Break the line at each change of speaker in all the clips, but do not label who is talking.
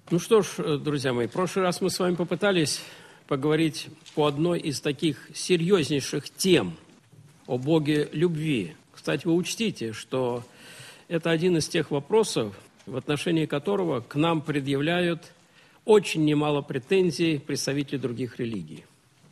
Ну что ж, друзья мои, в прошлый раз мы с вами попытались поговорить по одной из таких серьезнейших тем о Боге любви. Кстати, вы учтите, что это один из тех вопросов, в отношении которого к нам предъявляют очень немало претензий представители других религий.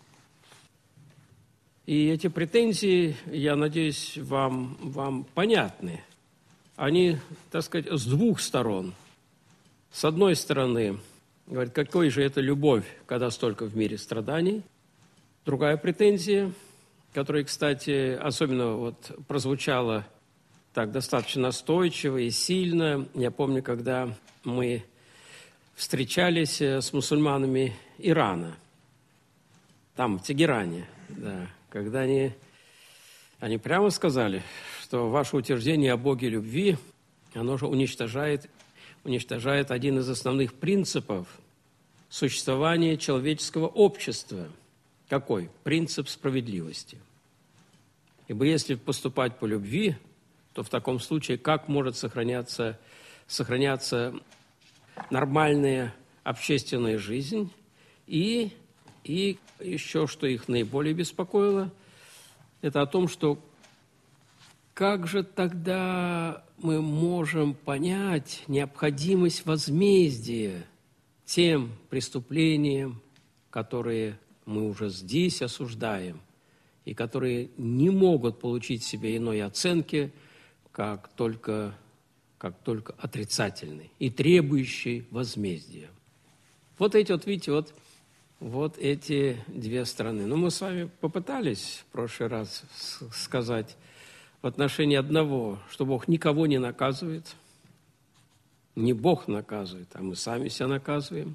И эти претензии, я надеюсь, вам понятны. Они, так сказать, с двух сторон. С одной стороны, говорит, какой же это любовь, когда столько в мире страданий. Другая претензия, которая, кстати, особенно прозвучала так достаточно настойчиво и сильно. Я помню, когда мы встречались с мусульманами Ирана, там, в Тегеране, да, когда они прямо сказали, что ваше утверждение о Боге любви, оно же уничтожает один из основных принципов существования человеческого общества. Какой? Принцип справедливости. Ибо если поступать по любви, то в таком случае как может сохраняться нормальная общественная жизнь? И еще, что их наиболее беспокоило, это о том, что как же тогда мы можем понять необходимость возмездия тем преступлениям, которые мы уже здесь осуждаем, и которые не могут получить себе иной оценки, как только отрицательной и требующей возмездия. Вот эти две стороны. Но мы с вами попытались в прошлый раз сказать в отношении одного, что Бог никого не наказывает. Не Бог наказывает, а мы сами себя наказываем.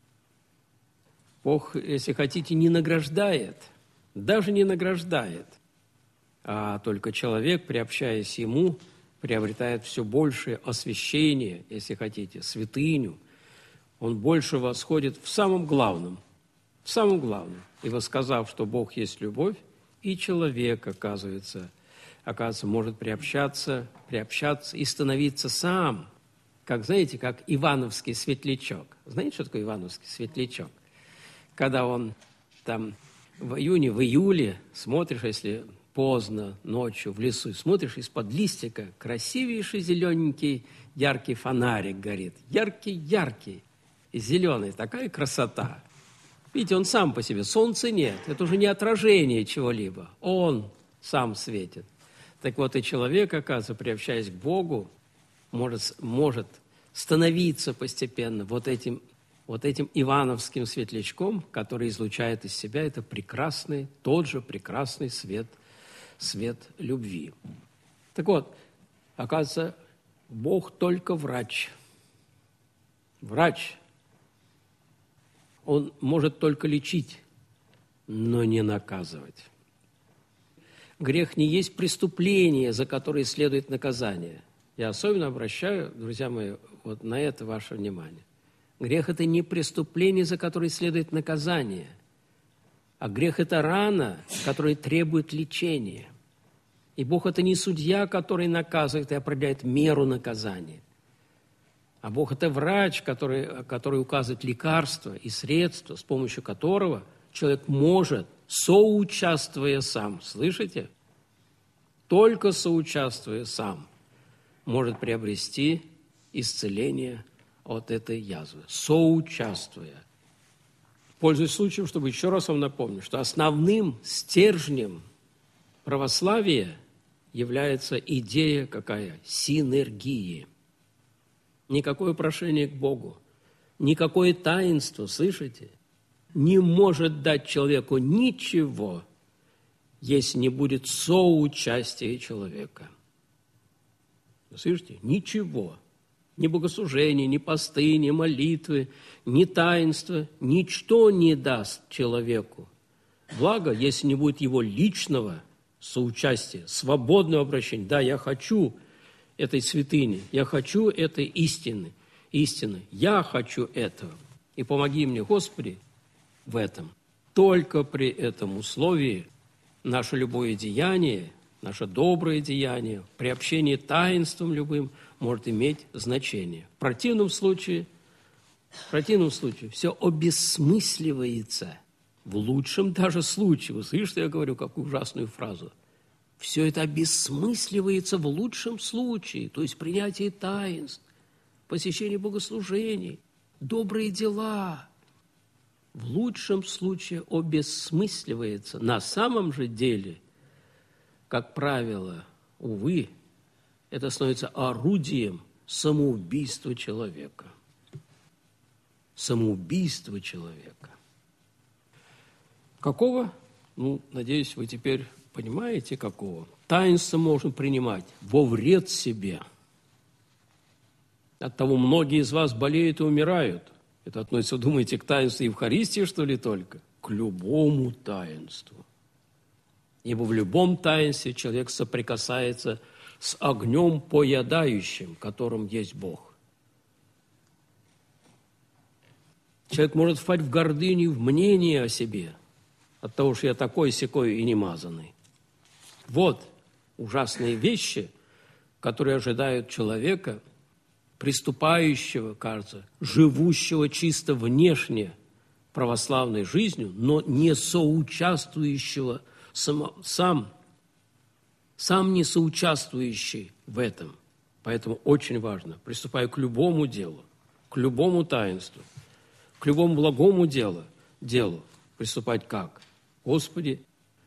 Бог, если хотите, не награждает, даже не награждает, а только человек, приобщаясь Ему, приобретает все большее освящение, если хотите, святыню. Он больше восходит в самом главном. И воссказав, что Бог есть любовь, и человек, оказывается, может приобщаться и становиться сам, как ивановский светлячок. Знаете, что такое ивановский светлячок? Когда он там в июле смотришь, если поздно, ночью, в лесу, смотришь, из-под листика красивейший зелененький яркий фонарик горит. Яркий, и зеленый, такая красота. Видите, он сам по себе, солнца нет, это уже не отражение чего-либо, он сам светит. Так вот, и человек, оказывается, приобщаясь к Богу, может становиться постепенно вот этим ивановским светлячком, который излучает из себя это тот же прекрасный свет любви. Так вот, оказывается, Бог только врач. Врач. Он может только лечить, но не наказывать. Грех не есть преступление, за которое следует наказание. Я особенно обращаю, друзья мои, на это ваше внимание. Грех – это не преступление, за которое следует наказание, а грех – это рана, которая требует лечения. И Бог – это не судья, который наказывает и определяет меру наказания, а Бог – это врач, который указывает лекарства и средства, с помощью которого человек может, соучаствуя сам, слышите? Только соучаствуя сам, может приобрести исцеление от этой язвы. Соучаствуя. Пользуясь случаем, чтобы еще раз вам напомнить, что основным стержнем православия является идея какая? Синергии. Никакое прошение к Богу, никакое таинство, слышите, не может дать человеку ничего, если не будет соучастия человека. Вы слышите? Ничего. Ни богослужения, ни посты, ни молитвы, ни таинства, ничто не даст человеку. Благо, если не будет его личного соучастия, свободного обращения. Да, я хочу этой святыни, я хочу этой истины. Я хочу этого. И помоги мне, Господи, в этом. Только при этом условии наше любое деяние, наше доброе деяние, при общении таинством любым может иметь значение. В противном случае В противном случае все обессмысливается. В лучшем даже случае. Вы слышите, что я говорю, какую ужасную фразу? Все это обессмысливается в лучшем случае, то есть принятие таинств, посещение богослужений, добрые дела. В лучшем случае обессмысливается. На самом же деле, как правило, увы, это становится орудием самоубийства человека. Самоубийство человека. Какого? Надеюсь, вы теперь понимаете, какого. Таинство можно принимать во вред себе. Оттого многие из вас болеют и умирают. Это относится, думаете, к таинству Евхаристии, что ли, только? К любому таинству. Ибо в любом таинстве человек соприкасается с огнем поедающим, которым есть Бог. Человек может впасть в гордыню, в мнение о себе, от того, что я такой-сякой и немазанный. Вот ужасные вещи, которые ожидают человека, приступающего, кажется, живущего чисто внешне православной жизнью, но не соучаствующего, сам не соучаствующий в этом. Поэтому очень важно, приступая к любому делу, к любому таинству, к любому благому делу, приступать как? Господи,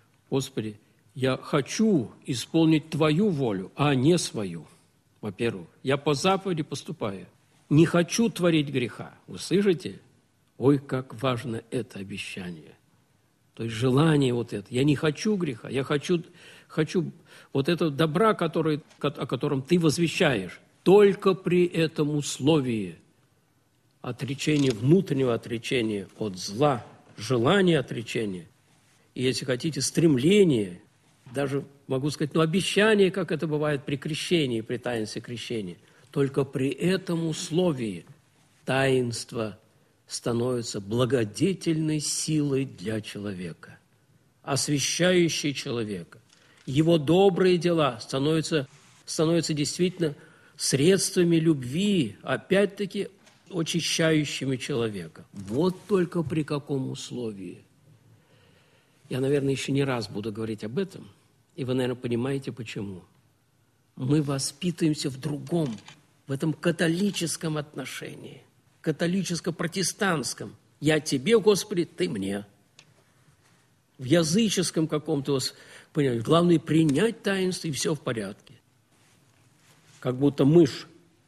я хочу исполнить Твою волю, а не свою. Во-первых, я по заповеди поступаю. Не хочу творить греха. Вы слышите? Ой, как важно это обещание. То есть желание вот это. Я не хочу греха, я хочу вот этого добра, о котором ты возвещаешь. Только при этом условии отречения, внутреннего отречения от зла, желания отречения, и, если хотите, стремление, даже, могу сказать, обещание, как это бывает при крещении, при таинстве крещения. Только при этом условии таинство становится благодетельной силой для человека, освящающей человека. Его добрые дела становятся действительно средствами любви, опять-таки очищающими человека. Вот только при каком условии. Я, наверное, еще не раз буду говорить об этом, и вы, наверное, понимаете, почему. Мы воспитываемся в другом, в этом католическом отношении, католическо-протестантском. Я тебе, Господи, ты мне. В языческом каком-то, понимаете, главное принять таинство, и все в порядке. Как будто мышь,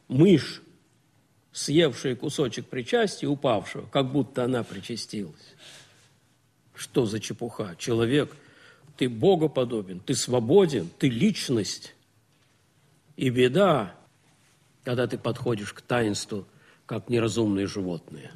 съевшая кусочек причастия, упавшего, как будто она причастилась. Что за чепуха? Человек, ты богоподобен, ты свободен, ты личность. И беда, когда ты подходишь к таинству, как неразумные животные.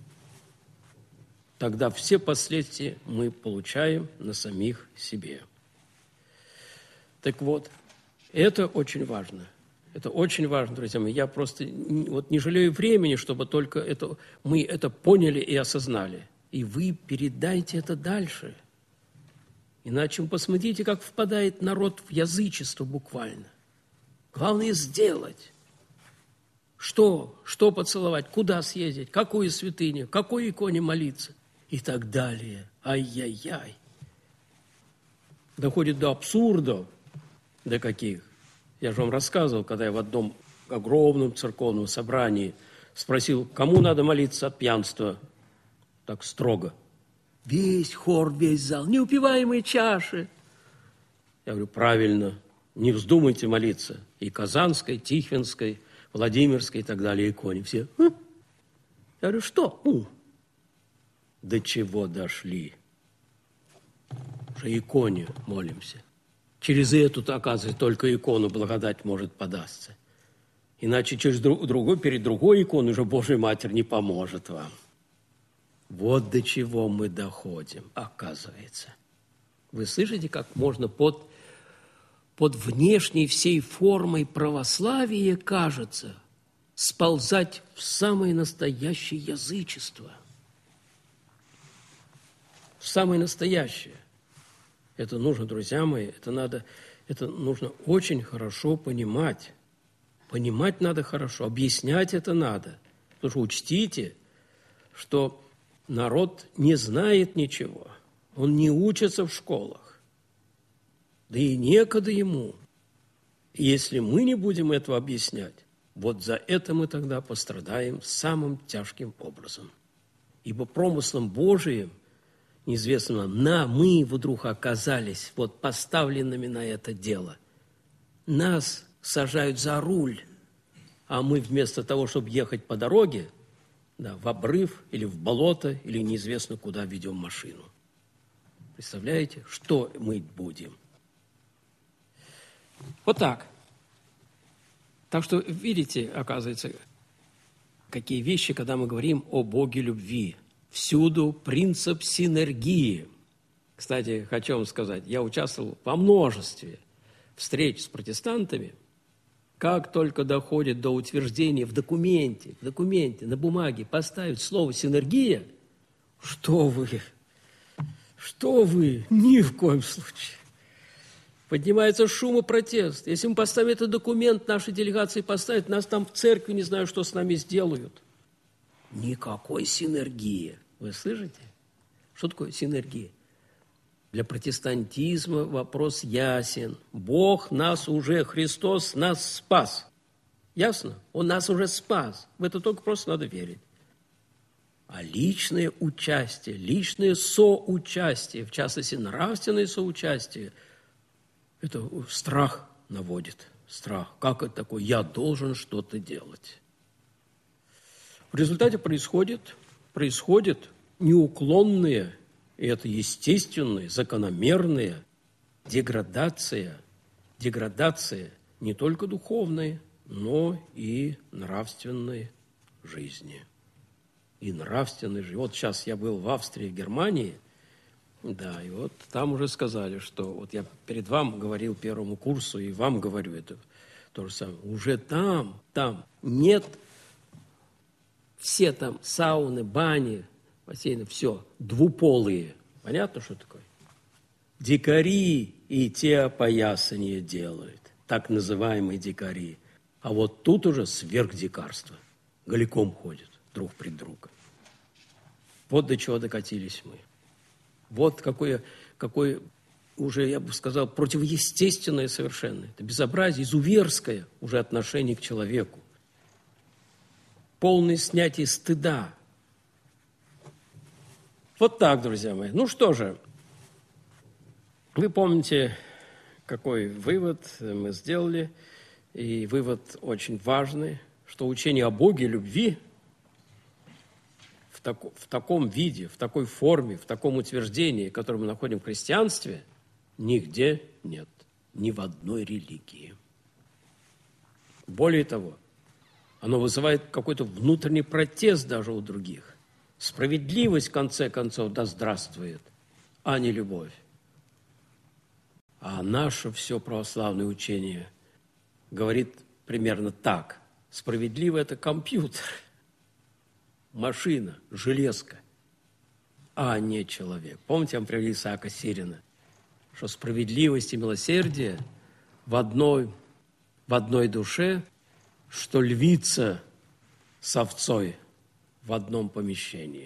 Тогда все последствия мы получаем на самих себе. Так вот, это очень важно. Это очень важно, друзья мои. Я просто не жалею времени, чтобы только мы это поняли и осознали. И вы передайте это дальше. Иначе вы посмотрите, как впадает народ в язычество буквально. Главное сделать. Что поцеловать, куда съездить, какую святыню, какой иконе молиться и так далее. Ай-яй-яй. Доходит до абсурдов, до каких. Я же вам рассказывал, когда я в одном огромном церковном собрании спросил, кому надо молиться от пьянства, так строго. Весь хор, весь зал, неупиваемые чаши. Я говорю, правильно, не вздумайте молиться. И Казанской, Тихвинской, Владимирской и так далее иконе. Все. Я говорю, что? До чего дошли? Уже иконе молимся. Через эту-то, оказывается, только икону благодать может подасться. Иначе перед другой иконой уже Божья Матерь не поможет вам. Вот до чего мы доходим, оказывается. Вы слышите, как можно под внешней всей формой православия, кажется, сползать в самое настоящее язычество. В самое настоящее. Это нужно, друзья мои, это нужно очень хорошо понимать. Понимать надо хорошо, объяснять это надо. Потому что учтите, что народ не знает ничего, он не учится в школах, да и некогда ему. И если мы не будем этого объяснять, вот за это мы тогда пострадаем самым тяжким образом. Ибо промыслом Божиим, неизвестно нам, мы вдруг оказались вот поставленными на это дело. Нас сажают за руль, а мы вместо того, чтобы ехать по дороге, да, в обрыв или в болото, или неизвестно куда ведем машину. Представляете, что мы будем? Вот так. Так что, видите, оказывается, какие вещи, когда мы говорим о Боге любви. Всюду принцип синергии. Кстати, хочу вам сказать, я участвовал во множестве встреч с протестантами. Как только доходит до утверждения в документе, на бумаге поставить слово «синергия», что вы, ни в коем случае. Поднимается шум и протест. Если мы поставим этот документ, наши делегации поставят, нас там в церкви, не знаю, что с нами сделают. Никакой синергии. Вы слышите? Что такое синергия? Для протестантизма вопрос ясен. Бог нас уже, Христос нас спас. Ясно? Он нас уже спас. В это только просто надо верить. А личное участие, личное соучастие, в частности, нравственное соучастие, это страх наводит. Страх. Как это такое? Я должен что-то делать. В результате происходит неуклонная, и это естественная, закономерная деградация не только духовной, но и нравственной жизни. Вот сейчас я был в Австрии, в Германии, да, и вот там уже сказали, что вот я перед вами говорил первому курсу, и вам говорю это то же самое. Уже там нет, все там сауны, бани, бассейны, все двуполые. Понятно, что такое? Дикари и те опоясания делают, так называемые дикари. А вот тут уже сверхдикарство. Голиком ходят друг пред другом. Вот до чего докатились мы. Вот какое уже, я бы сказал, противоестественное совершенно. Это безобразие, изуверское уже отношение к человеку. Полное снятие стыда. Вот так, друзья мои. Ну что же, вы помните, какой вывод мы сделали, и вывод очень важный, что учение о Боге, любви в таком виде, в такой форме, в таком утверждении, которое мы находим в христианстве, нигде нет, ни в одной религии. Более того, оно вызывает какой-то внутренний протест даже у других. Справедливость, в конце концов, да здравствует, а не любовь. А наше все православное учение говорит примерно так. Справедливо – это компьютер, машина, железка, а не человек. Помните, я вам привели Исаака Сирина, что справедливость и милосердие в одной душе, что львица с овцой в одном помещении.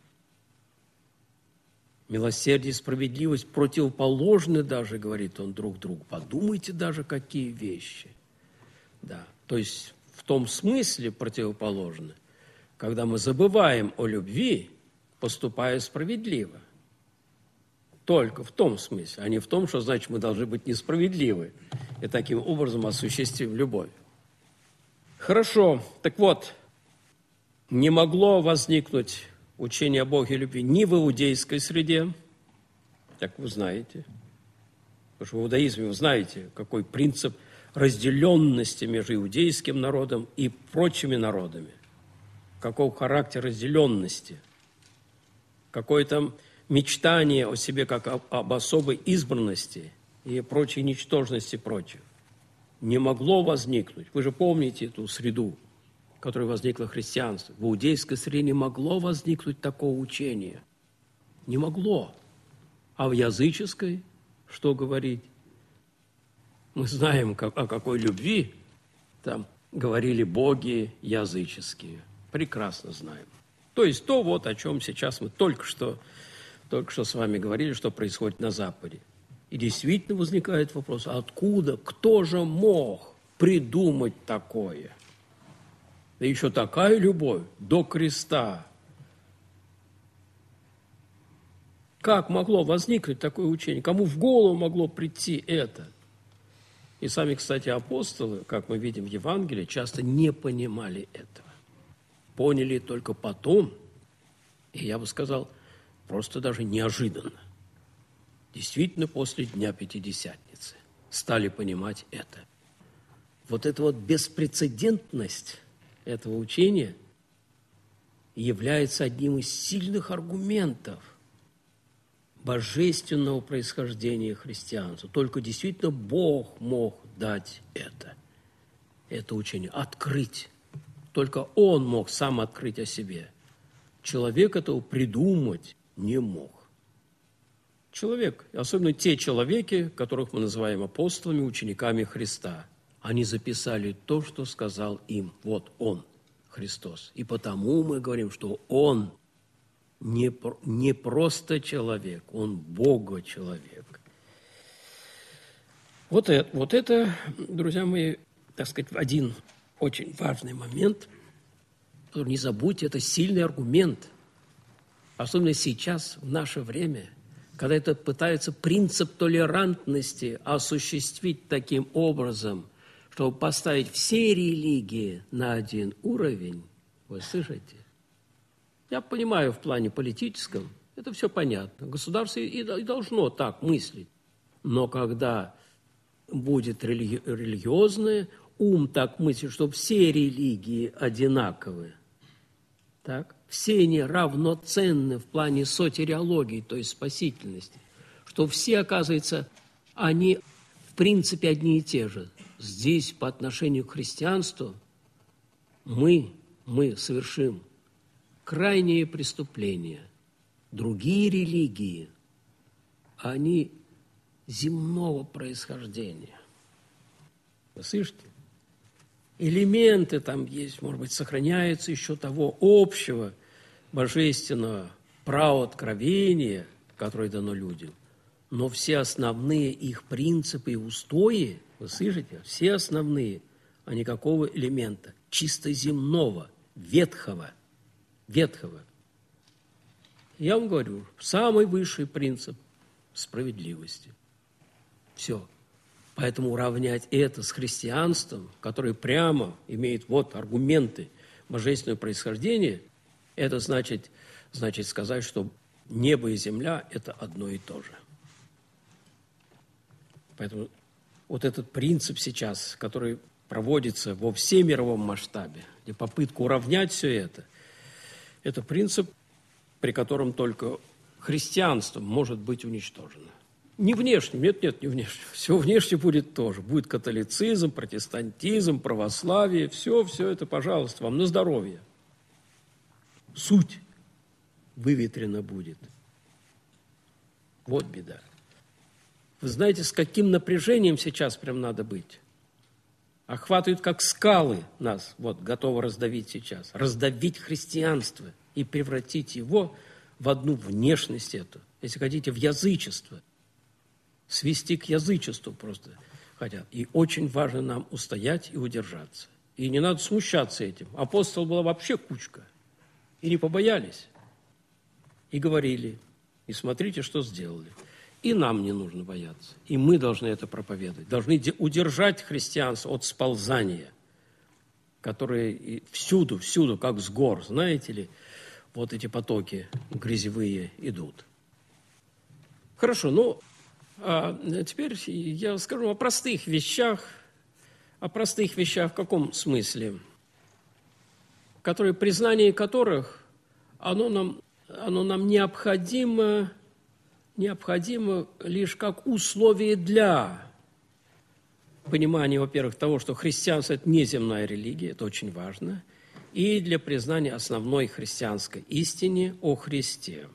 Милосердие и справедливость противоположны даже, говорит он, друг другу. Подумайте даже, какие вещи. Да, то есть в том смысле противоположны, когда мы забываем о любви, поступая справедливо. Только в том смысле, а не в том, что значит мы должны быть несправедливы и таким образом осуществим любовь. Хорошо, так вот, не могло возникнуть учение о Боге и любви ни в иудейской среде, так вы знаете, потому что в иудаизме вы знаете, какой принцип разделенности между иудейским народом и прочими народами. Каков характер разделенности, какое там мечтание о себе как об особой избранности и прочей ничтожности прочих. Не могло возникнуть. Вы же помните эту среду, в которой возникло христианство. В иудейской среде не могло возникнуть такого учения. Не могло. А в языческой что говорить? Мы знаем, о какой любви там говорили боги языческие. Прекрасно знаем. То есть то, вот о чем сейчас мы только что с вами говорили, что происходит на Западе. И действительно возникает вопрос, откуда, кто же мог придумать такое? Да еще такая любовь до креста. Как могло возникнуть такое учение? Кому в голову могло прийти это? И сами, кстати, апостолы, как мы видим в Евангелии, часто не понимали этого. Поняли только потом, и я бы сказал, просто даже неожиданно. Действительно, после Дня Пятидесятницы стали понимать это. Вот эта вот беспрецедентность этого учения является одним из сильных аргументов божественного происхождения христианства. Только действительно Бог мог дать это учение, открыть. Только Он мог сам открыть о себе. Человек этого придумать не мог. Человек, особенно те человеки, которых мы называем апостолами, учениками Христа, они записали то, что сказал им. Вот Он, Христос. И потому мы говорим, что Он не просто человек, Он Бога-человек. Вот это, друзья мои, так сказать, один очень важный момент. Не забудьте, это сильный аргумент. Особенно сейчас, в наше время, когда это пытается принцип толерантности осуществить таким образом, чтобы поставить все религии на один уровень. Вы слышите? Я понимаю, в плане политическом это все понятно. Государство и должно так мыслить. Но когда будет религиозное, ум так мыслит, что все религии одинаковы, так? Все они равноценны в плане сотериологии, то есть спасительности, что все, оказывается, они в принципе одни и те же. Здесь по отношению к христианству мы совершим крайние преступления. Другие религии, они земного происхождения. Вы слышите? Элементы там есть, может быть, сохраняются еще того общего божественного правооткровения, которое дано людям. Но все основные их принципы и устои, вы слышите, все основные, а никакого элемента чисто земного, ветхого. Я вам говорю, самый высший принцип справедливости. Все. Поэтому уравнять это с христианством, которое прямо имеет вот аргументы божественного происхождения, это значит сказать, что небо и земля – это одно и то же. Поэтому вот этот принцип сейчас, который проводится во всемировом масштабе, где попытка уравнять все это принцип, при котором только христианство может быть уничтожено. Не внешне, нет, не внешне. Все внешне будет тоже. Будет католицизм, протестантизм, православие. Все это, пожалуйста, вам на здоровье. Суть выветрена будет. Вот беда. Вы знаете, с каким напряжением сейчас прям надо быть? Охватывают, как скалы нас, вот, готовы раздавить сейчас. Раздавить христианство и превратить его в одну внешность эту. Если хотите, в язычество. Свести к язычеству просто хотят. И очень важно нам устоять и удержаться. И не надо смущаться этим. Апостол была вообще кучка. И не побоялись. И говорили. И смотрите, что сделали. И нам не нужно бояться. И мы должны это проповедовать. Должны удержать христианство от сползания, которое всюду, как с гор, знаете ли, вот эти потоки грязевые идут. Хорошо, а теперь я скажу о простых вещах. О простых вещах в каком смысле? Признание которых, оно нам необходимо лишь как условие для понимания, во-первых, того, что христианство – это не земная религия, это очень важно, и для признания основной христианской истины о Христе.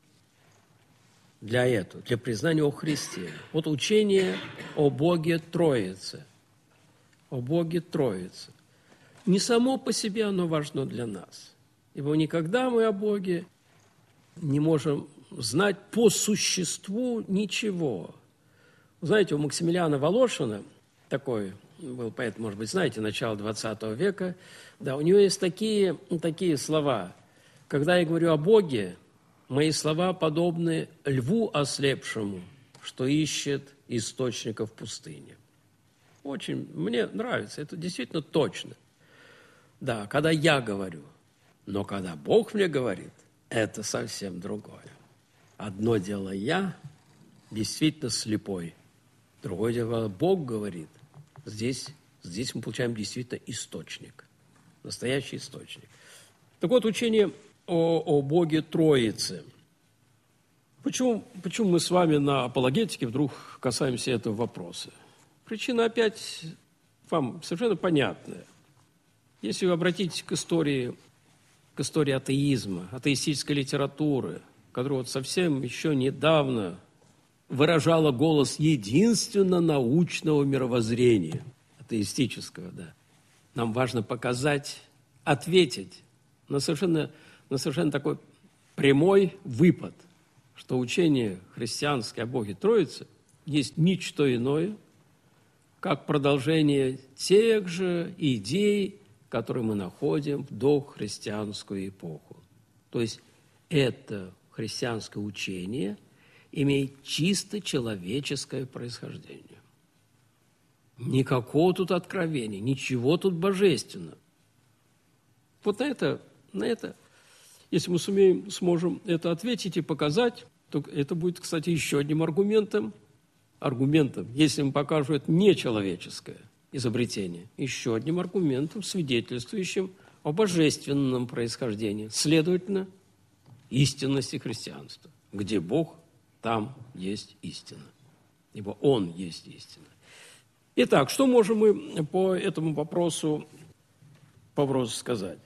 Для признания о Христе. Вот учение о Боге Троице. О Боге Троице. Не само по себе оно важно для нас. Ибо никогда мы о Боге не можем знать по существу ничего. Знаете, у Максимилиана Волошина, такой был поэт, может быть, знаете, начало XX века, да, у него есть такие слова. Когда я говорю о Боге, мои слова подобны льву ослепшему, что ищет источника в пустыне. Очень мне нравится, это действительно точно. Да, когда я говорю, но когда Бог мне говорит, это совсем другое. Одно дело я, действительно слепой, другое дело, когда Бог говорит, здесь мы получаем действительно источник, настоящий источник. Так вот, учение о Боге Троицы. Почему мы с вами на апологетике вдруг касаемся этого вопроса? Причина опять вам совершенно понятная. Если вы обратитесь к истории атеизма, атеистической литературы, которая вот совсем еще недавно выражала голос единственно научного мировоззрения, атеистического, да. Нам важно показать, ответить на совершенно такой прямой выпад, что учение христианское о Боге Троицы есть ничто иное, как продолжение тех же идей, которые мы находим в дохристианскую эпоху. То есть это христианское учение имеет чисто человеческое происхождение. Никакого тут откровения, ничего тут божественного. Вот на это, если мы сможем это ответить и показать, то это будет, кстати, еще одним аргументом, если мы покажем это нечеловеческое изобретение, еще одним аргументом, свидетельствующим о божественном происхождении, следовательно, истинности христианства. Где Бог, там есть истина, ибо Он есть истина. Итак, что можем мы по этому вопросу сказать?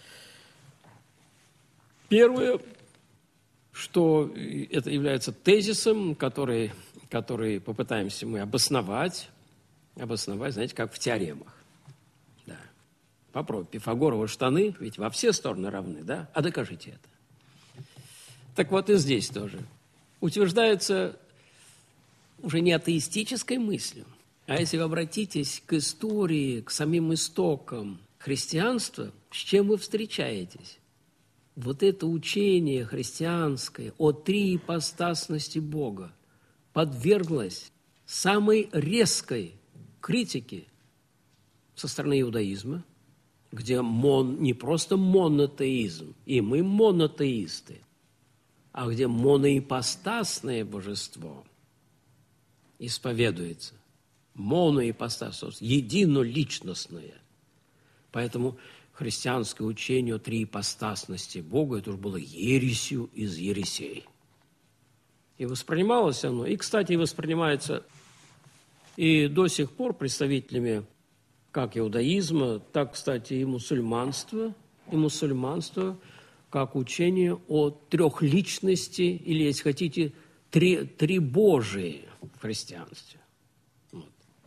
Первое, что это является тезисом, который попытаемся мы обосновать, знаете, как в теоремах. Да. Попробуй, Пифагоровы штаны, ведь во все стороны равны, да? А докажите это. Так вот и здесь тоже. Утверждается уже не атеистической мыслью, а если вы обратитесь к истории, к самим истокам христианства, с чем вы встречаетесь? Вот это учение христианское о триипостасности Бога подверглось самой резкой критике со стороны иудаизма, где не просто монотеизм, и мы монотеисты, а где моноипостасное божество исповедуется. Моноипостас, единоличностное. Поэтому христианское учение о триипостасности Бога, это уже было ересью из ересей. И воспринималось оно, и, кстати, воспринимается и до сих пор представителями как иудаизма, так, кстати, и мусульманства, как учение о трехличности, или, если хотите, три Божии в христианстве. Вот.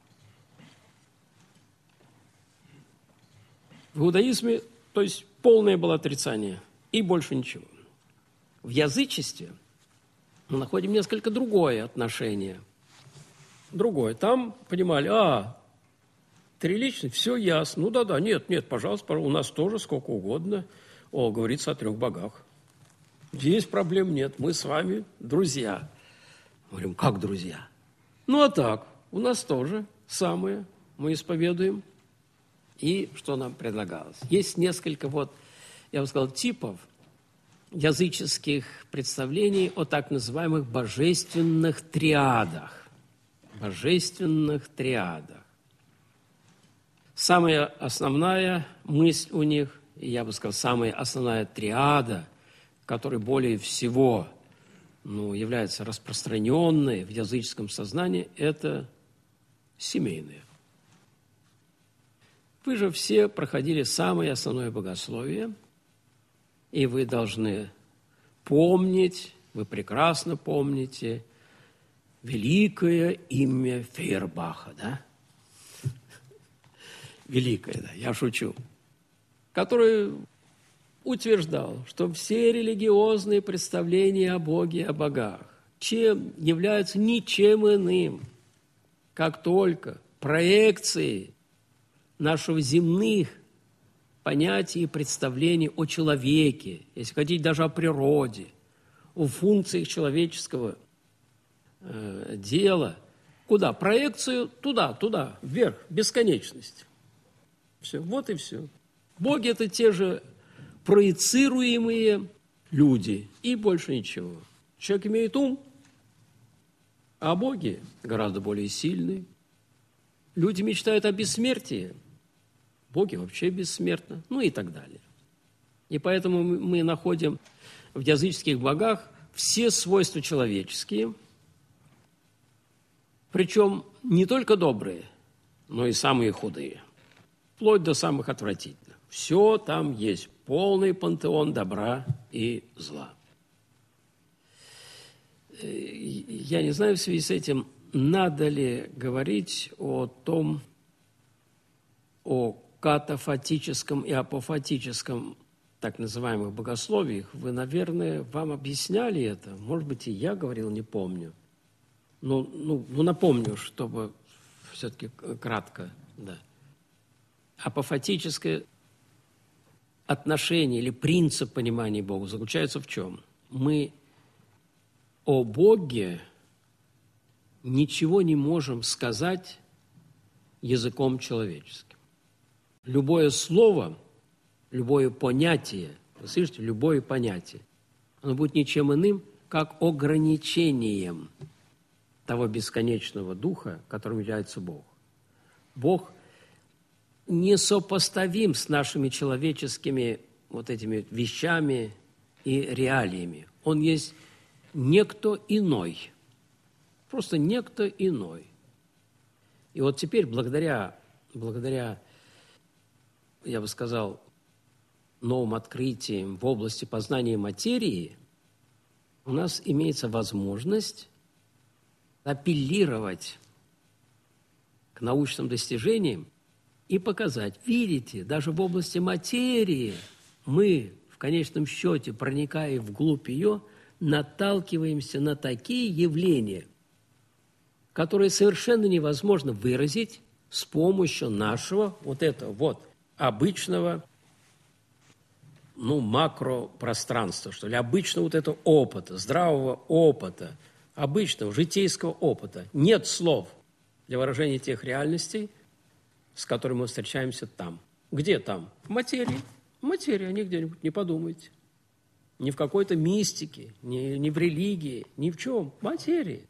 В иудаизме, то есть, полное было отрицание, и больше ничего. В язычестве мы находим несколько другое отношение. Другое. Там понимали, триличность, все ясно. Ну да, нет, пожалуйста, у нас тоже сколько угодно. Говорится о 3 богах. Здесь проблем нет, мы с вами друзья. Говорим, как друзья? Ну а так, у нас тоже самое, мы исповедуем. И что нам предлагалось? Есть несколько, я бы сказал, типов языческих представлений о так называемых божественных триадах. Самая основная мысль у них, я бы сказал, самая основная триада, которая более всего является распространенной в языческом сознании, это семейное. Вы же все проходили самое основное богословие, и вы должны помнить, вы прекрасно помните великое имя Фейербаха, да? Великое, да, я шучу. Который утверждал, что все религиозные представления о Боге и о богах являются ничем иным, как только проекцией наших земных понятий и представлений о человеке, если хотите, даже о природе, о функциях человеческого дела. Куда? Проекцию туда, вверх, бесконечность. Все, вот и все. Боги – это те же проецируемые люди, и больше ничего. Человек имеет ум, а боги гораздо более сильные. Люди мечтают о бессмертии, боги вообще бессмертны, ну и так далее. И поэтому мы находим в языческих богах все свойства человеческие, причем не только добрые, но и самые худые, вплоть до самых отвратительных. Все там есть, полный пантеон добра и зла. Я не знаю в связи с этим, надо ли говорить о катафатическом и апофатическом так называемых богословиях. Вы, наверное, вам объясняли это. Может быть, и я говорил, не помню. Ну, напомню, чтобы все-таки кратко. Да. Апофатическое отношение или принцип понимания Бога заключается в чем? Мы о Боге ничего не можем сказать языком человеческим. Любое слово, любое понятие, вы слышите, любое понятие, оно будет ничем иным, как ограничением того бесконечного духа, которым является Бог. Бог несопоставим с нашими человеческими вот этими вещами и реалиями. Он есть некто иной, просто некто иной. И вот теперь благодаря, я бы сказал, новым открытиям в области познания материи у нас имеется возможность апеллировать к научным достижениям и показать, видите, даже в области материи мы в конечном счете, проникая вглубь ее, наталкиваемся на такие явления, которые совершенно невозможно выразить с помощью нашего вот этого вот обычного, макропространства, что ли, обычного вот этого опыта, здравого опыта, обычного житейского опыта. Нет слов для выражения тех реальностей, с которыми мы встречаемся там. Где там? В материи. В материи, а не где-нибудь, не подумайте. Ни в какой-то мистике, ни в религии, ни в чем. В материи.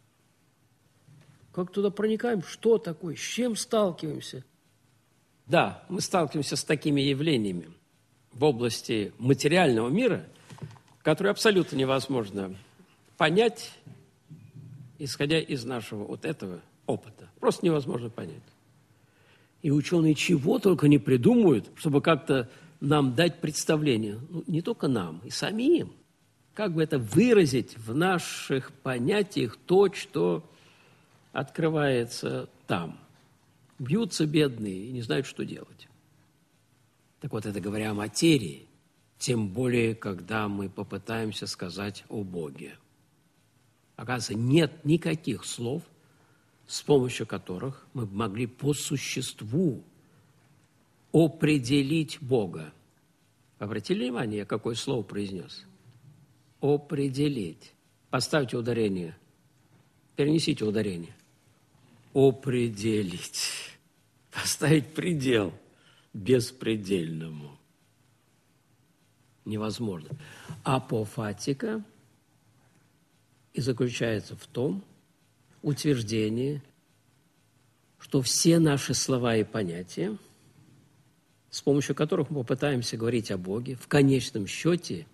Как туда проникаем? Что такое? С чем сталкиваемся? Да, мы сталкиваемся с такими явлениями в области материального мира, которые абсолютно невозможно понять, исходя из нашего вот этого опыта. Просто невозможно понять. И ученые чего только не придумают, чтобы как-то нам дать представление. Не только нам, и самим. Как бы это выразить в наших понятиях то, что открывается там. Бьются бедные и не знают, что делать. Так вот, это говоря о материи, тем более, когда мы попытаемся сказать о Боге. Оказывается, нет никаких слов, с помощью которых мы могли по существу определить Бога. Обратили внимание, я какое слово произнес? Определить. Поставьте ударение. Перенесите ударение. Определить. Поставить предел беспредельному. Невозможно. Апофатика и заключается в том утверждении, что все наши слова и понятия, с помощью которых мы попытаемся говорить о Боге, в конечном счете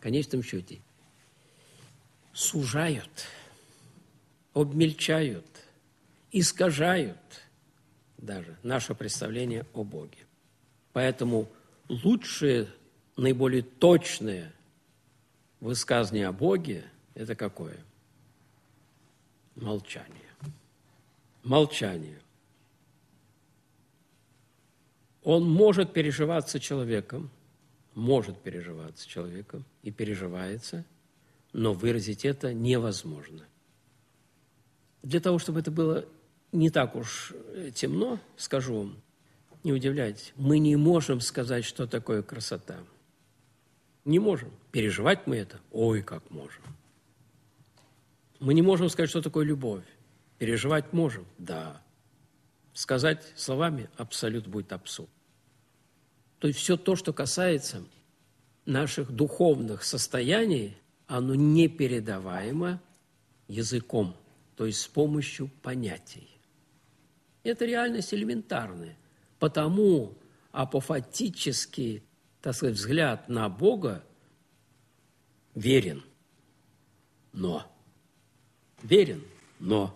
сужают, обмельчают, искажают даже наше представление о Боге. Поэтому лучшее, наиболее точное высказывание о Боге – это какое? Молчание. Молчание. Он может переживаться человеком может переживаться человеком и переживается, но выразить это невозможно. Для того, чтобы это было не так уж темно, скажу вам, не удивляйтесь, мы не можем сказать, что такое красота. Не можем. Переживать мы это? Ой, как можем. Мы не можем сказать, что такое любовь. Переживать можем? Да. Сказать словами абсолют будет абсурд. То есть все то, что касается наших духовных состояний, оно непередаваемо языком, то есть с помощью понятий. Это реальность элементарная. Потому апофатический, так сказать, взгляд на Бога верен, но. Верен, но.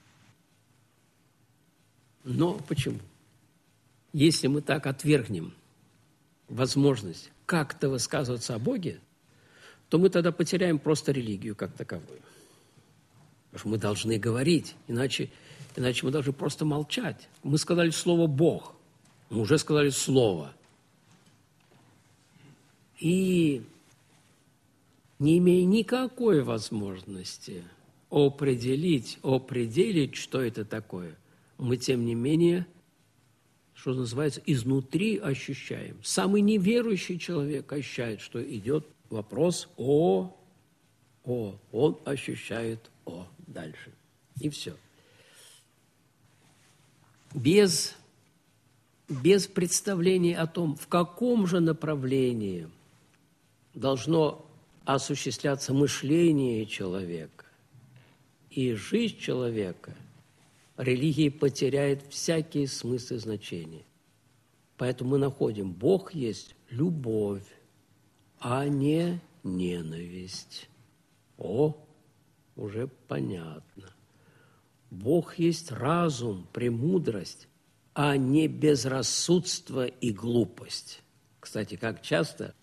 Но почему? Если мы так отвергнем возможность как-то высказываться о Боге, то мы тогда потеряем просто религию как таковую. Потому что мы должны говорить, иначе мы должны просто молчать. Мы сказали слово «Бог», мы уже сказали слово. И не имея никакой возможности определить, что это такое, мы, тем не менее, что называется, изнутри ощущаем. Самый неверующий человек ощущает, что идет вопрос он ощущает дальше. И все. Без представления о том, в каком же направлении должно осуществляться мышление человека и жизнь человека, религия потеряет всякий смысл и значение. Поэтому мы находим, Бог есть любовь, а не ненависть. Уже понятно. Бог есть разум, премудрость, а не безрассудство и глупость. Кстати, как часто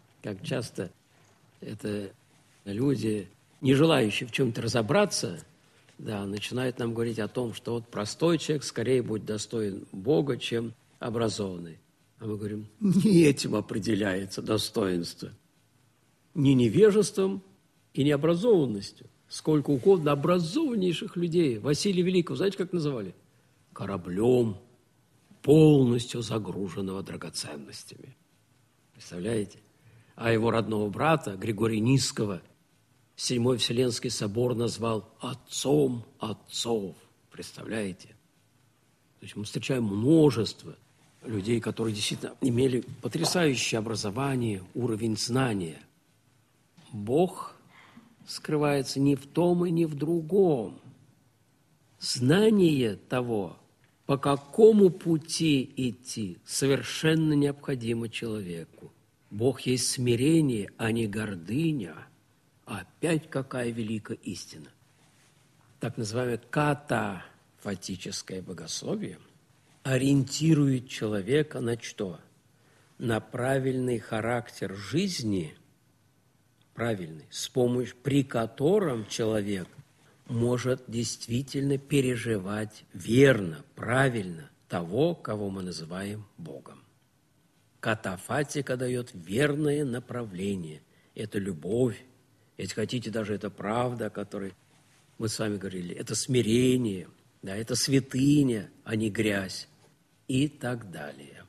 это люди, не желающие в чем-то разобраться, начинают нам говорить о том, что вот простой человек скорее будет достоин Бога, чем образованный. А мы говорим, не этим определяется достоинство. Не невежеством и не образованностью. Сколько угодно образованнейших людей. Василия Великого, знаете, как называли? Кораблем, полностью загруженного драгоценностями. Представляете? А его родного брата, Григория Низского, Седьмой Вселенский собор назвал отцом отцов. Представляете? То есть мы встречаем множество людей, которые действительно имели потрясающее образование, уровень знания. Бог скрывается не в том и не в другом. Знание того, по какому пути идти, совершенно необходимо человеку. Бог есть смирение, а не гордыня. Опять какая великая истина. Так называемое катафатическое богословие ориентирует человека на что? На правильный характер жизни, правильный, при котором человек может действительно переживать верно, правильно того, кого мы называем Богом. Катафатика дает верное направление. Это любовь, если хотите, даже это правда, о которой мы с вами говорили. Это смирение, это святыня, а не грязь и так далее.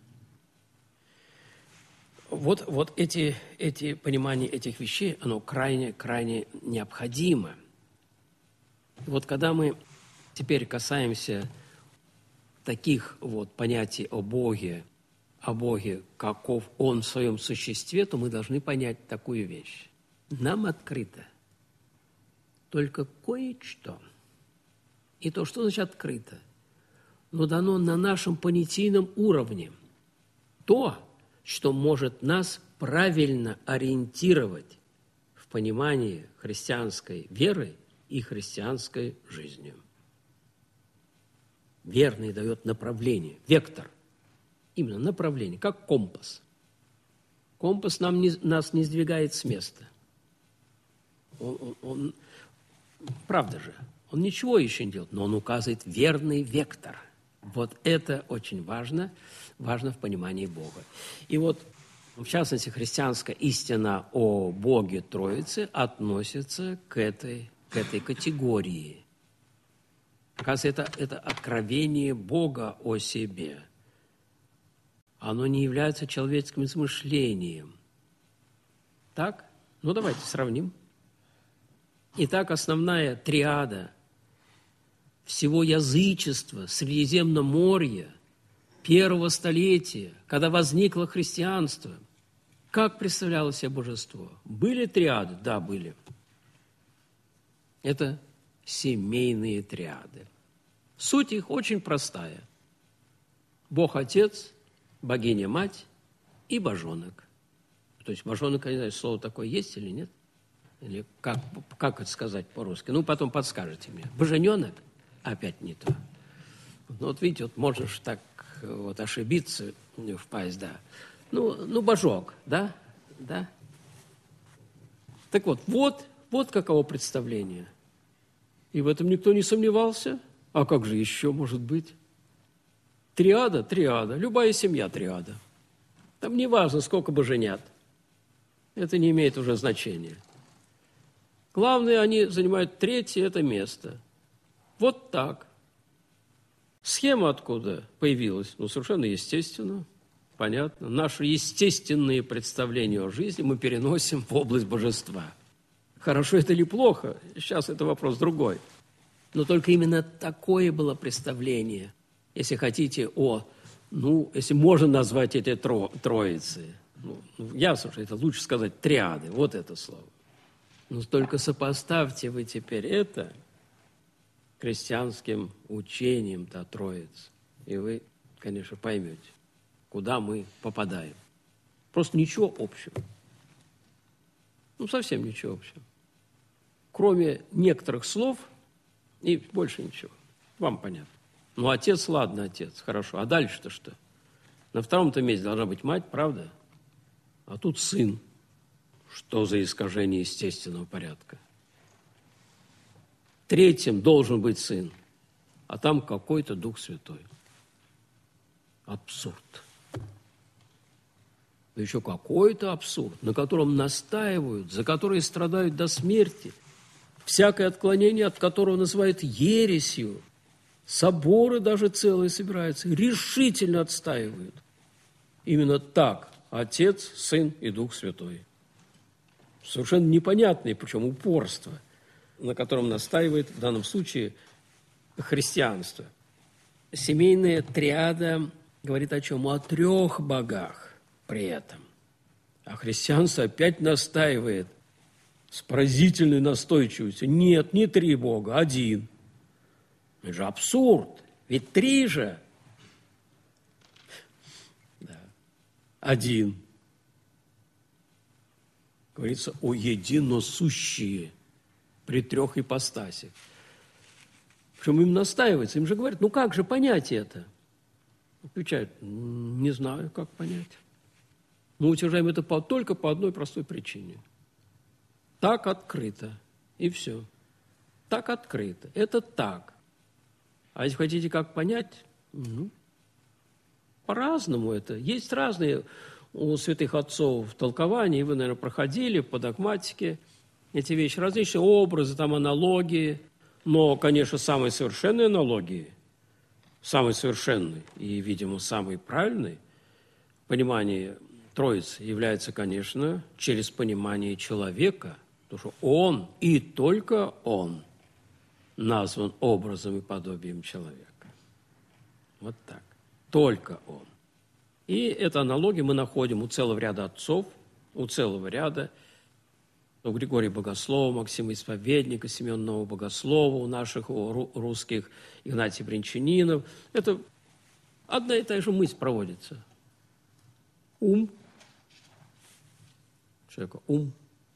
Вот эти понимания этих вещей, оно крайне необходимо. Вот когда мы теперь касаемся таких понятий о Боге, каков Он в своем существе, то мы должны понять такую вещь. Нам открыто только кое-что. И то, что значит открыто? Но дано на нашем понятийном уровне. То, что может нас правильно ориентировать в понимании христианской веры и христианской жизни. Верный дает направление, вектор. Именно направление, как компас. Компас нас не сдвигает с места. Он, правда же, он ничего еще не делает, но он указывает верный вектор. Вот это очень важно в понимании Бога. И вот В частности, христианская истина о Боге Троицы относится к этой категории. Оказывается, это откровение Бога о себе. Оно не является человеческим измышлением. Так? Ну, давайте сравним. Итак, основная триада всего язычества Средиземноморья первого столетия, когда возникло христианство, как представляло себе божество? Были триады? Да, были. Это семейные триады. Суть их очень простая. Бог Отец, Богиня-Мать и Божонок. То есть Божонок, я не знаю, слово такое есть или нет? Или как это сказать по-русски? Ну, потом подскажете мне. Божененок? Опять не то. Ну, вот видите, вот можешь так вот ошибиться, впасть, да. Ну, божок, да? Да? Так вот каково представление. И в этом никто не сомневался. А как же еще может быть? Триада. Любая семья триада. Там не важно, сколько боженят. Это не имеет уже значения. Главное, они занимают третье это место. Вот так. Схема откуда появилась? Ну, совершенно естественно, понятно. Наши естественные представления о жизни мы переносим в область божества. Хорошо это или плохо? Сейчас это вопрос другой. Но только именно такое было представление, если хотите, если можно назвать эти троицы. Ясно, что это лучше сказать триады, вот это слово. Но только сопоставьте вы теперь это христианским учением-то Троицы. И вы, конечно, поймете, куда мы попадаем. Просто ничего общего. Совсем ничего общего. Кроме некоторых слов и больше ничего. Вам понятно. Отец, ладно, отец, хорошо. А дальше-то что? На втором-то месте должна быть мать, правда? А тут сын. Что за искажение естественного порядка? Третьим должен быть сын, а там какой-то Дух Святой. Абсурд. Да еще какой-то абсурд, на котором настаивают, за который страдают до смерти, всякое отклонение от которого называют ересью. Соборы даже целые собираются, решительно отстаивают. Именно так Отец, Сын и Дух Святой. Совершенно непонятное, причем упорство, на котором настаивает в данном случае христианство. Семейная триада говорит о чем? О 3 богах при этом. А христианство опять настаивает с поразительной настойчивостью. Нет, не 3 бога, 1. Это же абсурд, ведь 3 же. Да. 1. Говорится о единосущие при 3 ипостасях. Причем им настаивается, им же говорят, как же понять это? Отвечают, не знаю, как понять. Мы утверждаем это только по одной простой причине. Так открыто, и все. Так открыто, это так. А если хотите как понять, по-разному это. Есть разные у святых отцов толкования, и вы, наверное, проходили по догматике эти вещи, различные образы, там аналогии, но, конечно, самые совершенные аналогии, самый совершенный и, видимо, самый правильный понимание Троицы является, конечно, через понимание человека, потому что он и только он назван образом и подобием человека. Вот так. Только он. И эту аналогию мы находим у целого ряда отцов, у целого ряда, у Григория Богослова, Максима Исповедника, Семена Нового Богослова, у наших русских Игнатий Брянчанинов. Это одна и та же мысль проводится. Ум. Человека ум.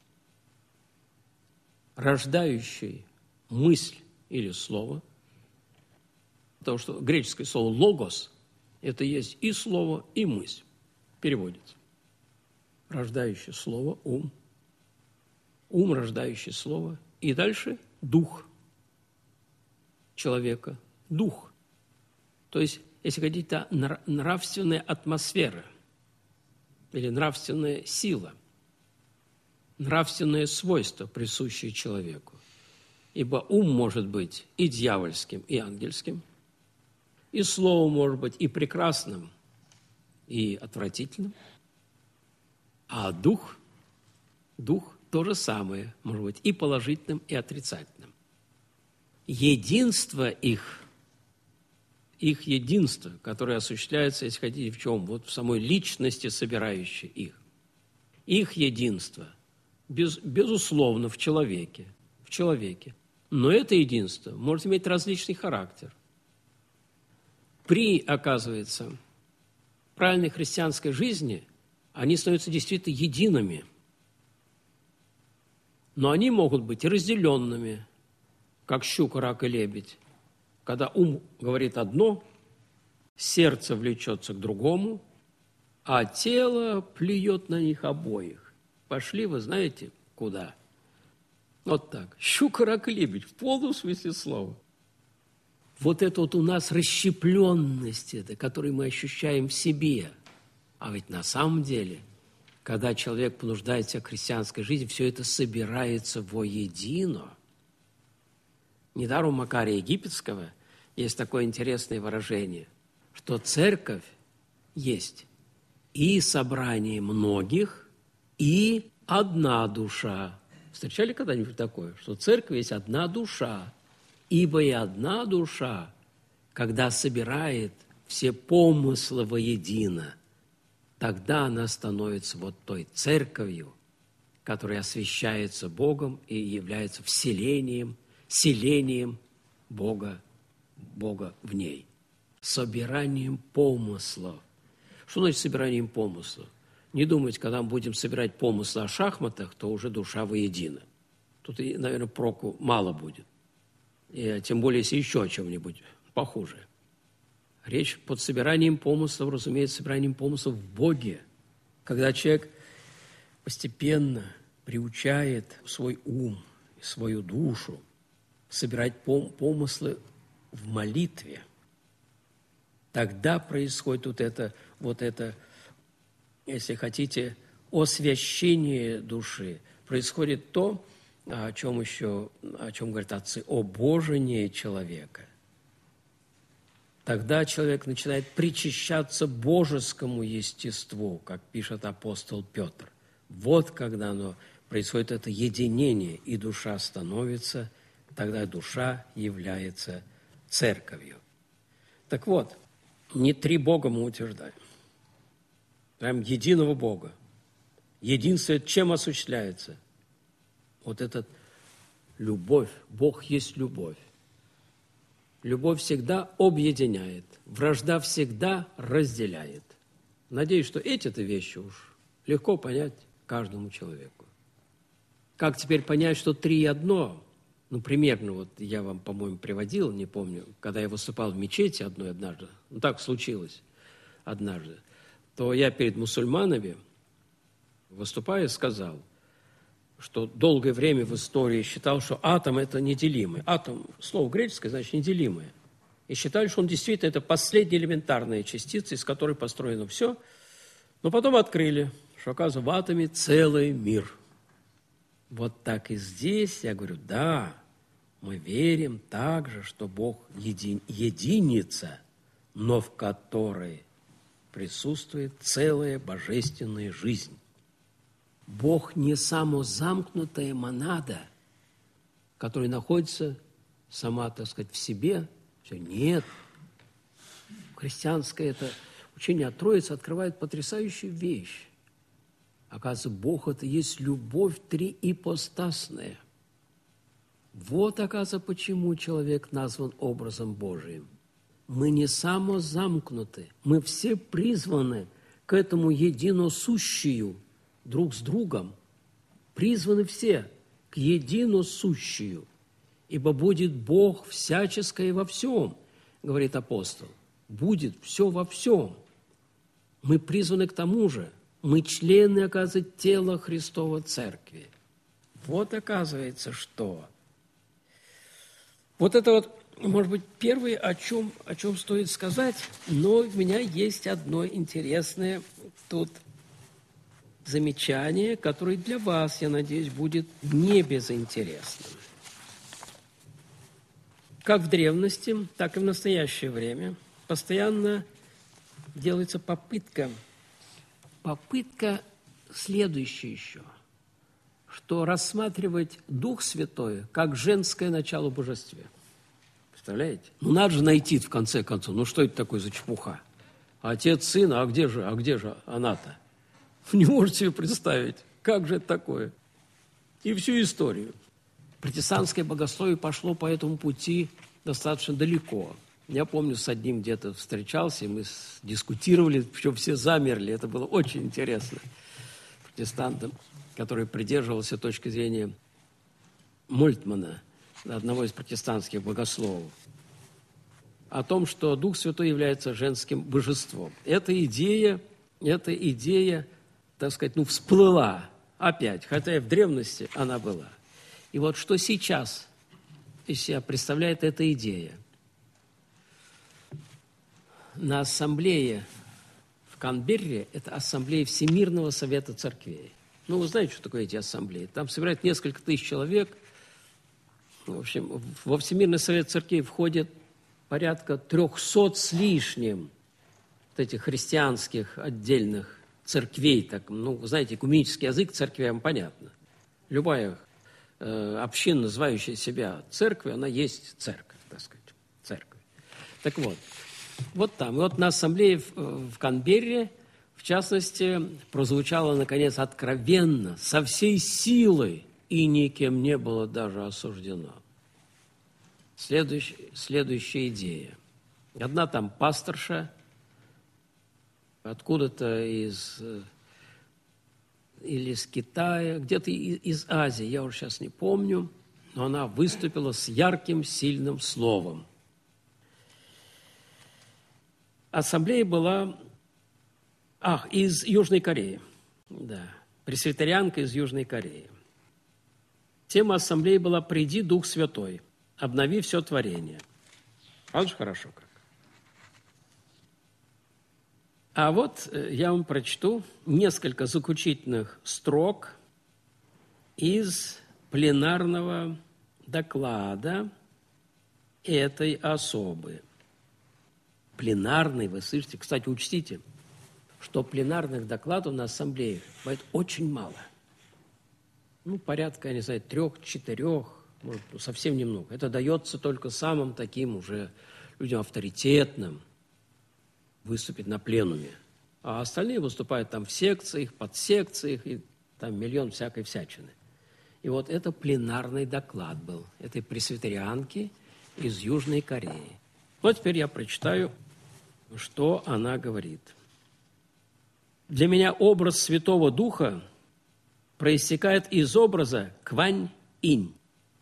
Рождающий мысль или слово. Потому что греческое слово «логос» – это есть и слово, и мысль. Переводится. Рождающее слово – ум. Ум, рождающий слово. И дальше дух человека. Дух. То есть, если хотите, нравственная атмосфера. или нравственная сила, нравственное свойство, присущее человеку. Ибо ум может быть и дьявольским, и ангельским, и слово может быть и прекрасным, и отвратительным, а дух то же самое может быть и положительным, и отрицательным. Единство их единство, которое осуществляется, если хотите, в чем? Вот в самой личности, собирающей их. Их единство, безусловно, в человеке. Но это единство может иметь различный характер. При, оказывается, правильной христианской жизни они становятся действительно едиными. Но они могут быть и разделенными, как щука, рак и лебедь. Когда ум говорит одно, сердце влечется к другому, а тело плюет на них обоих. Пошли, вы знаете, куда? Вот так. Щука, рак и лебедь, в полном смысле слова. Вот это вот у нас расщепленность, которую мы ощущаем в себе. А ведь на самом деле, когда человек понуждается к христианской жизни, все это собирается воедино. Недаром у Макария Египетского есть такое интересное выражение, что церковь есть и собрание многих, и одна душа. Встречали когда-нибудь такое, что церковь есть одна душа? Ибо и одна душа, когда собирает все помыслы воедино, тогда она становится вот той церковью, которая освящается Богом и является селением Бога в ней. Собиранием помыслов. Что значит собиранием помыслов? Не думайте, когда мы будем собирать помыслы о шахматах, то уже душа воедино. Тут, наверное, проку мало будет. И, тем более, если еще о чем-нибудь похуже. Речь под собиранием помыслов, разумеется, собиранием помыслов в Боге. Когда человек постепенно приучает свой ум и свою душу собирать помыслы в молитве, тогда происходит вот это, если хотите, освящение души. Происходит то, о чем говорят отцы, обожение человека. Тогда человек начинает причащаться божескому естеству, как пишет апостол Петр. Вот когда происходит это единение, и душа становится, тогда душа является церковью. Так вот, не три Бога мы утверждаем. Прям единого Бога. Единство чем осуществляется? Вот эта любовь. Бог есть любовь. Любовь всегда объединяет. Вражда всегда разделяет. Надеюсь, что эти-то вещи уж легко понять каждому человеку. Как теперь понять, что три и одно? Примерно, вот я вам, по-моему, приводил, не помню, когда я выступал в мечети однажды, так случилось однажды, то я перед мусульманами, выступая, сказал, что долгое время в истории считал, что атом – это неделимый. Атом, слово греческое, значит неделимое. И считали, что он действительно это последняя элементарная частица, из которой построено все. Но потом открыли, что, оказывается, в атоме целый мир. Вот так и здесь я говорю, да, мы верим также, что Бог единица, но в которой присутствует целая божественная жизнь. Бог не самозамкнутая монада, которая находится сама, так сказать, в себе. Все, нет. Христианское это учение о Троице открывает потрясающую вещь. Оказывается, Бог – это есть любовь триипостасная. Вот, оказывается, почему человек назван образом Божиим. Мы не самозамкнуты, мы все призваны к этому единосущию друг с другом. Призваны все к единосущию, ибо будет Бог всяческое во всем, говорит апостол. Будет все во всем. Мы призваны к тому же. Мы члены, оказывается, тела Христова Церкви. Вот, оказывается, что. Вот это вот, может быть, первое, о чем стоит сказать, но у меня есть одно интересное тут замечание, которое для вас, я надеюсь, будет не безинтересным. Как в древности, так и в настоящее время постоянно делается попытка следующая еще, что рассматривать Дух Святой как женское начало в божестве. Представляете? Ну, надо же найти в конце концов, ну, что это такое за чепуха? Отец, сын, а где же она-то? Не можете себе представить, как же это такое? И всю историю. Протестантское богословие пошло по этому пути достаточно далеко. Я помню, с одним где-то встречался, и мы дискутировали, причем все замерли. Это было очень интересно. Протестантам, который придерживался точки зрения Мольтмана, одного из протестантских богословов, о том, что Дух Святой является женским божеством. Эта идея, так сказать, всплыла опять, хотя и в древности она была. И вот что сейчас из себя представляет эта идея. На ассамблее в Канберре, это ассамблея Всемирного Совета Церквей. Ну, вы знаете, что такое эти ассамблеи? Там собирают несколько тысяч человек. В общем, во Всемирный Совет Церквей входит порядка 300 с лишним вот этих христианских отдельных церквей. Так, вы знаете, экуменический язык церквям понятно. Любая община, называющая себя церковью, она есть церковь, так сказать, церковь. Так вот там. И вот на ассамблее в Канберре, в частности, прозвучало, наконец, откровенно, со всей силой, и никем не было даже осуждено. Следующая идея. Одна там пасторша, откуда-то или из Китая, где-то из Азии, я уже сейчас не помню, но она выступила с ярким, сильным словом. Ассамблея была из Южной Кореи, да, пресвитерианка из Южной Кореи. Тема ассамблеи была «Приди, Дух Святой, обнови все творение». Вот же хорошо как. А вот я вам прочту несколько заключительных строк из пленарного доклада этой особы. Пленарный, вы слышите? Кстати, учтите, что пленарных докладов на ассамблее бывает очень мало. Порядка, я не знаю, 3-4, может, совсем немного. Это дается только самым таким уже людям авторитетным выступить на пленуме. А остальные выступают там в секциях, подсекциях, и там миллион всякой всячины. И вот это пленарный доклад был этой пресвитерианки из Южной Кореи. Вот теперь я прочитаю, что она говорит. «Для меня образ Святого Духа проистекает из образа Квань-инь.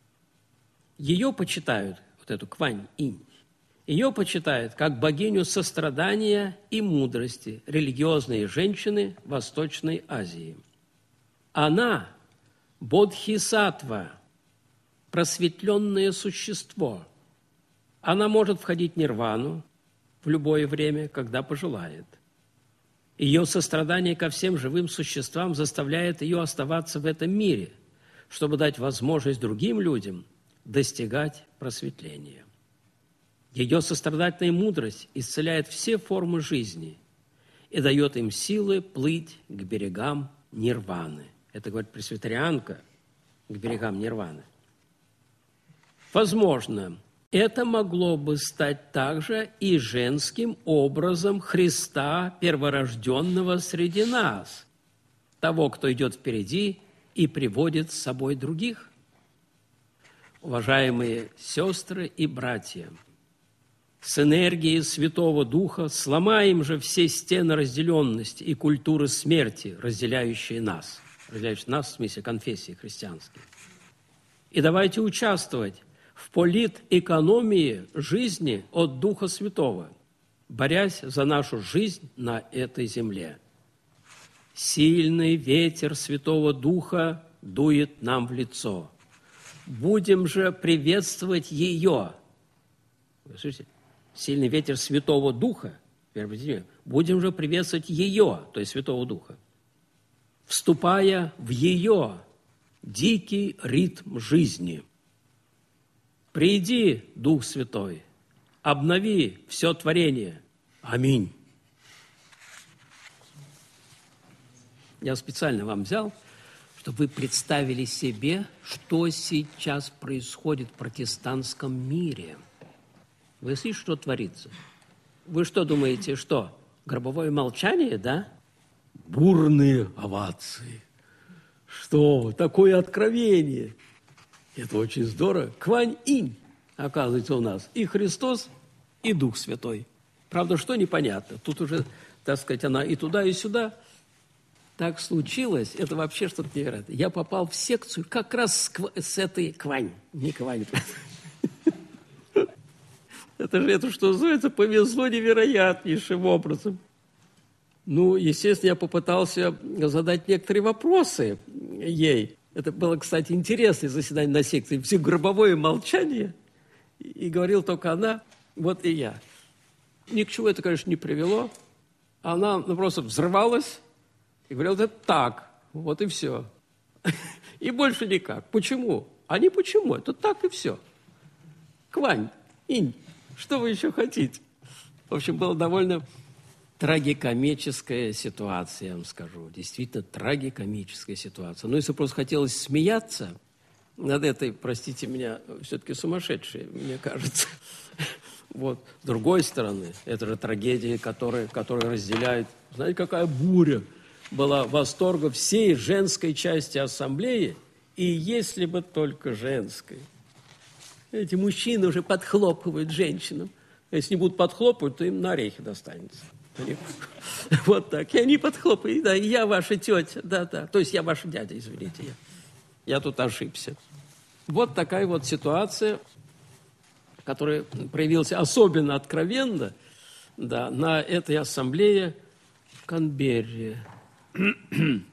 Ее почитают, вот эту Квань-инь, ее почитают как богиню сострадания и мудрости религиозные женщины Восточной Азии. Она – бодхисаттва, просветленное существо. Она может входить в нирвану в любое время, когда пожелает. Ее сострадание ко всем живым существам заставляет ее оставаться в этом мире, чтобы дать возможность другим людям достигать просветления. Ее сострадательная мудрость исцеляет все формы жизни и дает им силы плыть к берегам нирваны». Это говорит пресвитерианка, к берегам нирваны. Возможно, это могло бы стать также и женским образом Христа, перворожденного среди нас, того, кто идет впереди и приводит с собой других. Уважаемые сестры и братья, с энергией Святого Духа сломаем же все стены разделенности и культуры смерти, разделяющие нас в смысле конфессии христианской. И давайте участвовать в политэкономии жизни от Духа Святого, борясь за нашу жизнь на этой земле. Сильный ветер Святого Духа дует нам в лицо. Будем же приветствовать ее. Вы слышите? Сильный ветер Святого Духа, будем же приветствовать ее, то есть Святого Духа, в вступая в ее дикий ритм жизни. Приди, Дух Святой, обнови все творение. Аминь. Я специально вам взял, чтобы вы представили себе, что сейчас происходит в протестантском мире. Вы слышите, что творится? Вы что думаете, что? Гробовое молчание, да? Бурные овации. Что? Такое откровение. Это очень здорово. Квань-инь, оказывается, у нас и Христос, и Дух Святой. Правда, что непонятно? Тут уже, так сказать, она и туда, и сюда. Так случилось, это вообще что-то невероятное. Я попал в секцию как раз с этой Квань. Не Квань. Это что называется, повезло невероятнейшим образом. Ну, естественно, я попытался задать некоторые вопросы ей. Это было, кстати, интересное заседание на секции. Все гробовое молчание. И говорила только она, вот и я. Ни к чему это, конечно, не привело. Она просто взрывалась и говорила, это так, вот и все. И больше никак. Почему? А не почему, это так и все. Квань, инь, что вы еще хотите? В общем, была довольно трагикомическая ситуация, я вам скажу. Действительно, трагикомическая ситуация. Но если просто хотелось смеяться над этой, простите меня, все-таки сумасшедшей, мне кажется. Вот. С другой стороны, это же трагедия, которая разделяет... Знаете, какая буря была восторга всей женской части ассамблеи, и если бы только женской. Эти мужчины уже подхлопывают женщинам. Если не будут подхлопывать, то им на орехи достанется. Вот так. И они подхлопают. Да, я ваша тетя. Да. То есть я ваш дядя, извините. Я тут ошибся. Вот такая вот ситуация, которая проявилась особенно откровенно, да, на этой ассамблее в Канберре.